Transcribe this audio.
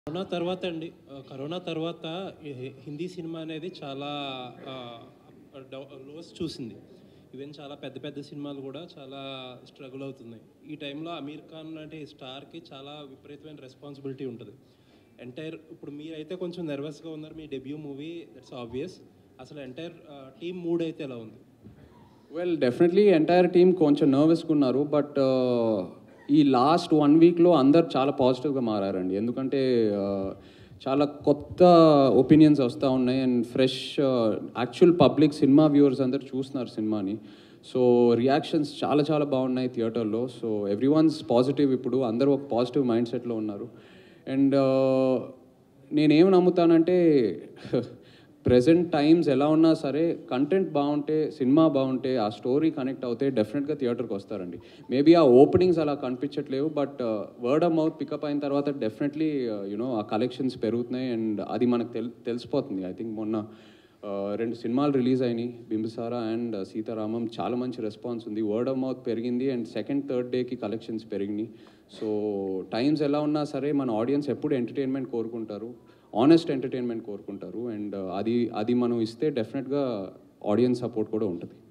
Corona తర్వాత అండి corona తర్వాత హిందీ సినిమా అనేది చాలా లోస్ చూసింది. ఈవెన్ చాలా పెద్ద పెద్ద సినిమాలు కూడా చాలా స్ట్రగుల్ అవుతున్నాయి. ఈ టైంలో అమీర్ ఖాన్ లాంటి స్టార్కి చాలా విపరీతమైన రెస్పాన్సిబిలిటీ ఉంటుంది. ఇప్పుడు మీరైతే కొంచెం నర్వస్గా ఉన్నారు, మీ డెబ్యూ మూవీ, దట్స్ ఆబ్వియస్. అసలు ఎంటైర్ టీమ్ మూడ్ అయితే ఎలా ఉంది? వెల్, డెఫినెట్లీ ఎంటైర్ టీమ్ కొంచెం నర్వస్గా ఉన్నారు. బట్ ఈ లాస్ట్ 1 వీక్లో అందరు చాలా పాజిటివ్గా మారారండి. ఎందుకంటే చాలా కొత్త ఒపీనియన్స్ వస్తూ ఉన్నాయి and fresh actual public cinema viewers అందరు చూస్తున్నారు సినిమాని. సో రియాక్షన్స్ చాలా చాలా బాగున్నాయి థియేటర్లో. సో ఎవ్రీ వన్స్ పాజిటివ్, ఇప్పుడు అందరూ ఒక పాజిటివ్ మైండ్ సెట్లో ఉన్నారు. అండ్ నేనేం నమ్ముతానంటే ప్రెజెంట్ టైమ్స్ ఎలా ఉన్నా సరే కంటెంట్ బాగుంటే, సినిమా బాగుంటే, ఆ స్టోరీ కనెక్ట్ అవుతే డెఫినెట్గా థియేటర్కి వస్తారండి. మేబీ ఆ ఓపెనింగ్స్ అలా కనిపించట్లేవు, but word of mouth pickup అయిన తర్వాత డెఫినెట్లీ ఆ కలెక్షన్స్ పెరుగుతున్నాయి అండ్ అది మనకు తెలిసిపోతుంది. ఐ థింక్ మొన్న 2 సినిమాలు రిలీజ్ అయినాయి, బింబిసారా అండ్ సీతారామం. చాలా మంచి రెస్పాన్స్ ఉంది, వర్డ్ ఆఫ్ మౌత్ పెరిగింది అండ్ సెకండ్ థర్డ్ డేకి కలెక్షన్స్ పెరిగినాయి. సో టైమ్స్ ఎలా ఉన్నా సరే మన ఆడియన్స్ ఎప్పుడు ఎంటర్టైన్మెంట్ కోరుకుంటారు, ఆనెస్ట్ ఎంటర్టైన్మెంట్ కోరుకుంటారు. అండ్ అది మనం ఇస్తే డెఫినెట్గా ఆడియన్స్ సపోర్ట్ కూడా ఉంటుంది.